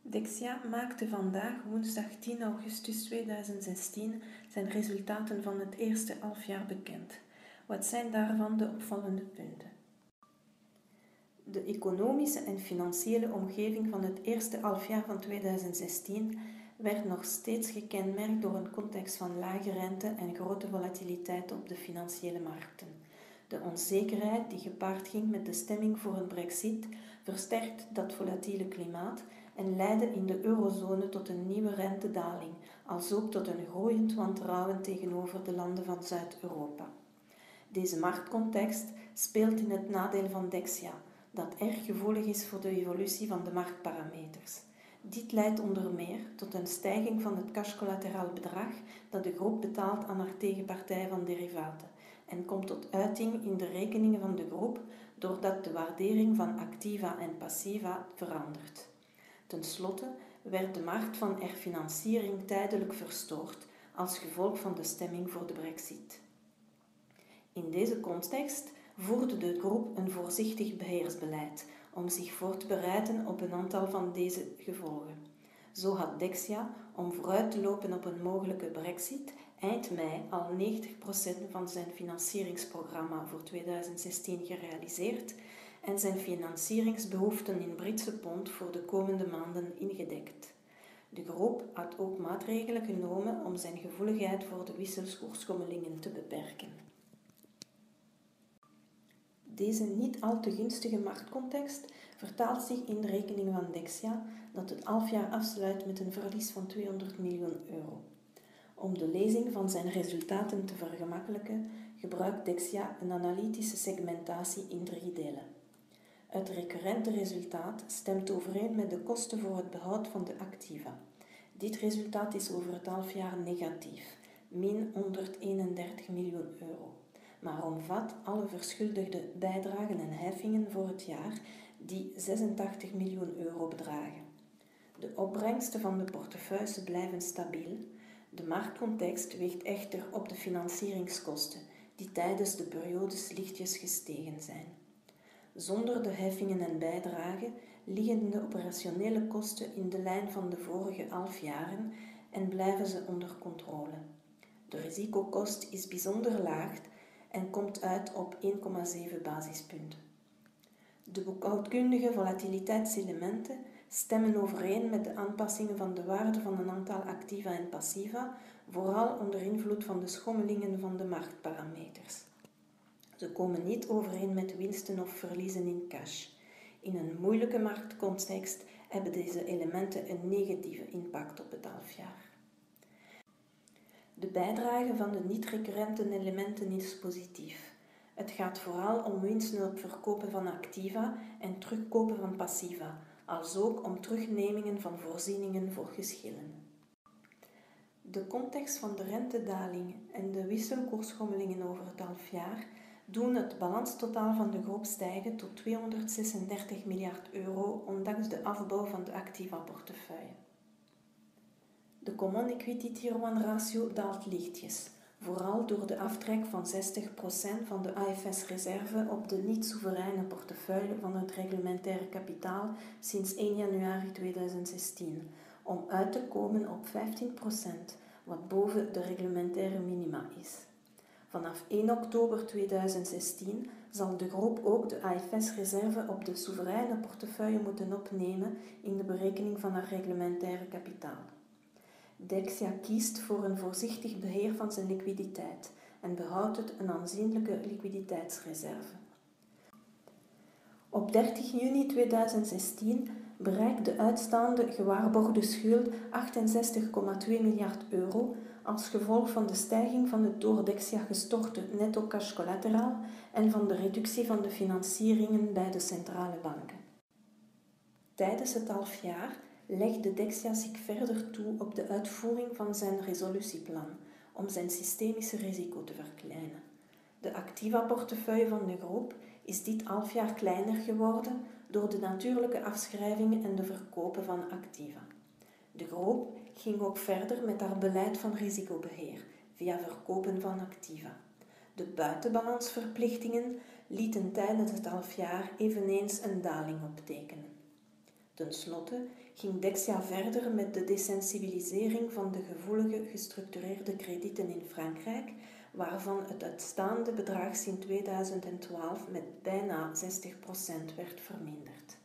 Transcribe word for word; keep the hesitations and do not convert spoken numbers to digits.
Dexia maakte vandaag, woensdag tien augustus tweeduizend zestien, zijn resultaten van het eerste halfjaar bekend. Wat zijn daarvan de opvallende punten? De economische en financiële omgeving van het eerste halfjaar van tweeduizend zestien werd nog steeds gekenmerkt door een context van lage rente en grote volatiliteit op de financiële markten. De onzekerheid die gepaard ging met de stemming voor een brexit versterkt dat volatiele klimaat en leidde in de eurozone tot een nieuwe rentedaling, alsook tot een groeiend wantrouwen tegenover de landen van Zuid-Europa. Deze marktcontext speelt in het nadeel van Dexia, dat erg gevoelig is voor de evolutie van de marktparameters. Dit leidt onder meer tot een stijging van het cash-collateraal bedrag dat de groep betaalt aan haar tegenpartij van derivaten en komt tot uiting in de rekeningen van de groep doordat de waardering van activa en passiva verandert. Ten slotte werd de markt van herfinanciering tijdelijk verstoord als gevolg van de stemming voor de brexit. In deze context voerde de groep een voorzichtig beheersbeleid om zich voor te bereiden op een aantal van deze gevolgen. Zo had Dexia, om vooruit te lopen op een mogelijke brexit, eind mei al negentig procent van zijn financieringsprogramma voor tweeduizend zestien gerealiseerd en zijn financieringsbehoeften in Britse pond voor de komende maanden ingedekt. De groep had ook maatregelen genomen om zijn gevoeligheid voor de wisselkoersschommelingen te beperken. Deze niet al te gunstige marktcontext vertaalt zich in de rekening van Dexia, dat het halfjaar afsluit met een verlies van tweehonderd miljoen euro. Om de lezing van zijn resultaten te vergemakkelijken, gebruikt Dexia een analytische segmentatie in drie delen. Het recurrente resultaat stemt overeen met de kosten voor het behoud van de activa. Dit resultaat is over het halfjaar negatief, min honderdeenendertig miljoen euro. Maar omvat alle verschuldigde bijdragen en heffingen voor het jaar die zesentachtig miljoen euro bedragen. De opbrengsten van de portefeuille blijven stabiel. De marktcontext weegt echter op de financieringskosten, die tijdens de periodes lichtjes gestegen zijn. Zonder de heffingen en bijdragen liggen de operationele kosten in de lijn van de vorige halfjaren en blijven ze onder controle. De risicokost is bijzonder laag en komt uit op één komma zeven basispunten. De boekhoudkundige volatiliteitselementen stemmen overeen met de aanpassingen van de waarde van een aantal activa en passiva, vooral onder invloed van de schommelingen van de marktparameters. Ze komen niet overeen met winsten of verliezen in cash. In een moeilijke marktcontext hebben deze elementen een negatieve impact op het halfjaar. De bijdrage van de niet-recurrente elementen is positief. Het gaat vooral om winsten op verkopen van activa en terugkopen van passiva, alsook om terugnemingen van voorzieningen voor geschillen. De context van de rentedaling en de wisselkoersschommelingen over het halfjaar doen het balanstotaal van de groep stijgen tot tweehonderdzesendertig miljard euro, ondanks de afbouw van de activa-portefeuille. De Common Equity Tier één ratio daalt lichtjes, vooral door de aftrek van zestig procent van de A F S-reserve op de niet-soevereine portefeuille van het reglementaire kapitaal sinds één januari tweeduizend zestien, om uit te komen op vijftien procent, wat boven de reglementaire minima is. Vanaf één oktober tweeduizend zestien zal de groep ook de A F S-reserve op de soevereine portefeuille moeten opnemen in de berekening van haar reglementaire kapitaal. Dexia kiest voor een voorzichtig beheer van zijn liquiditeit en behoudt het een aanzienlijke liquiditeitsreserve. Op dertig juni tweeduizend zestien bereikt de uitstaande gewaarborgde schuld achtenzestig komma twee miljard euro als gevolg van de stijging van het door Dexia gestorte netto cash collateraal en van de reductie van de financieringen bij de centrale banken. Tijdens het halfjaar legde Dexia zich verder toe op de uitvoering van zijn resolutieplan om zijn systemische risico te verkleinen. De activa-portefeuille van de groep is dit halfjaar kleiner geworden door de natuurlijke afschrijvingen en de verkopen van activa. De groep ging ook verder met haar beleid van risicobeheer via verkopen van activa. De buitenbalansverplichtingen lieten tijdens het halfjaar eveneens een daling optekenen. Ten slotte ging Dexia verder met de desensibilisering van de gevoelige gestructureerde kredieten in Frankrijk, waarvan het uitstaande bedrag sinds tweeduizend twaalf met bijna zestig procent werd verminderd.